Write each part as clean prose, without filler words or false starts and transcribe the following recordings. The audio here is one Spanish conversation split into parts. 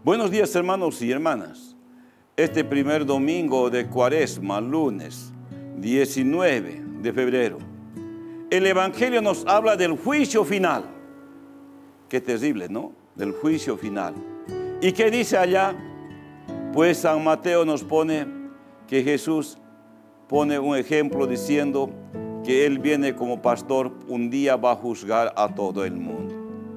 Buenos días, hermanos y hermanas. Este primer domingo de Cuaresma, lunes 19 de febrero, el Evangelio nos habla del juicio final. Qué terrible, ¿no? Del juicio final. ¿Y qué dice allá? Pues San Mateo nos pone que Jesús pone un ejemplo diciendo que Él viene como pastor, un día va a juzgar a todo el mundo.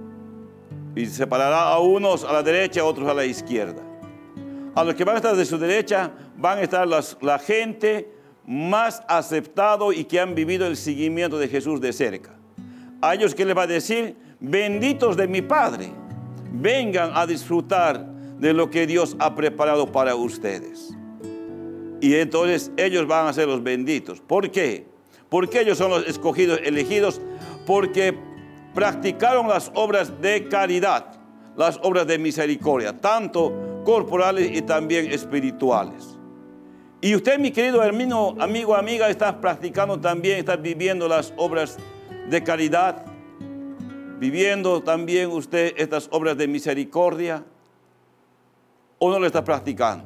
Y separará a unos a la derecha, a otros a la izquierda. A los que van a estar de su derecha van a estar la gente más aceptado y que han vivido el seguimiento de Jesús de cerca. A ellos que les va a decir, benditos de mi Padre, vengan a disfrutar de lo que Dios ha preparado para ustedes. Y entonces ellos van a ser los benditos. ¿Por qué? Porque ellos son los escogidos, elegidos, porque practicaron las obras de caridad, las obras de misericordia, tanto corporales y también espirituales. Y usted, mi querido hermano, amigo, amiga, está practicando también, está viviendo las obras de caridad, viviendo también usted estas obras de misericordia, ¿o no lo está practicando?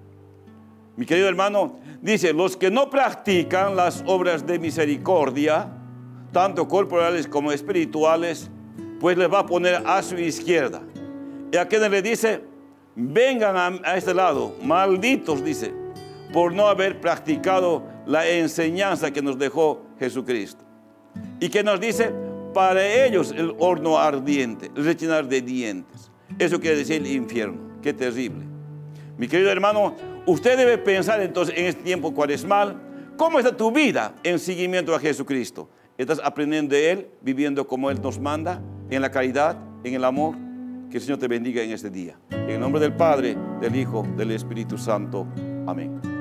Mi querido hermano, dice, los que no practican las obras de misericordia, tanto corporales como espirituales, pues les va a poner a su izquierda. Y a quienes le dice, vengan a este lado, malditos, dice, por no haber practicado la enseñanza que nos dejó Jesucristo. Y que nos dice, para ellos el horno ardiente, el rechinar de dientes. Eso quiere decir el infierno. Qué terrible. Mi querido hermano, usted debe pensar entonces en este tiempo cuaresmal, ¿cómo está tu vida en seguimiento a Jesucristo? ¿Estás aprendiendo de Él, viviendo como Él nos manda, en la caridad, en el amor? Que el Señor te bendiga en este día. En el nombre del Padre, del Hijo, del Espíritu Santo. Amén.